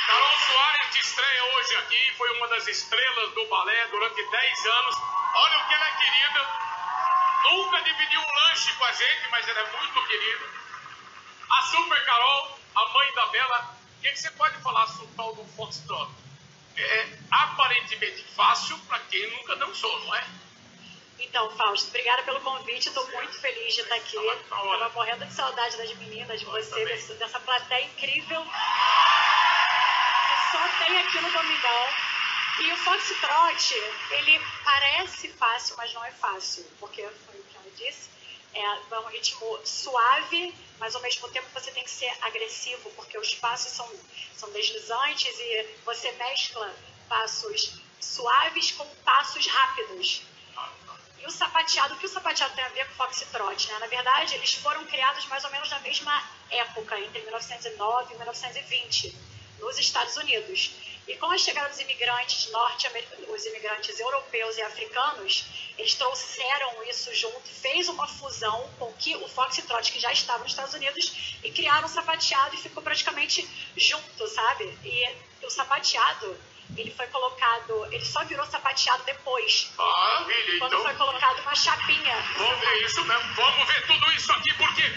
Carol Soares te estreia hoje aqui, foi uma das estrelas do balé durante 10 anos. Olha o que ela é querida. Nunca dividiu um lanche com a gente, mas ela é muito querida. A Super Carol, a mãe da Bela. O que você pode falar sobre o tal do Foxtrot? É aparentemente fácil para quem nunca dançou, não é? Então, Fausto, obrigada pelo convite. Estou muito feliz de estar aqui. Estava morrendo de saudade das meninas, de você, dessa plateia incrível que só tem aqui no Domingão. E o Foxtrot, ele parece fácil, mas não é fácil, porque foi o que ela disse. É um ritmo suave, mas ao mesmo tempo você tem que ser agressivo, porque os passos são deslizantes e você mescla passos suaves com passos rápidos. E o sapateado, o que o sapateado tem a ver com o Foxtrot, né? Na verdade, eles foram criados mais ou menos na mesma época, entre 1909 e 1920, nos Estados Unidos. E com a chegada dos imigrantes os imigrantes europeus e africanos, eles trouxeram isso junto, fez uma fusão com o Foxtrot, que já estava nos Estados Unidos, e criaram um sapateado e ficou praticamente junto, sabe? E o sapateado, ele só virou sapateado depois. Maravilha, quando foi colocado uma chapinha. Vamos ver isso mesmo, vamos ver tudo isso aqui, porque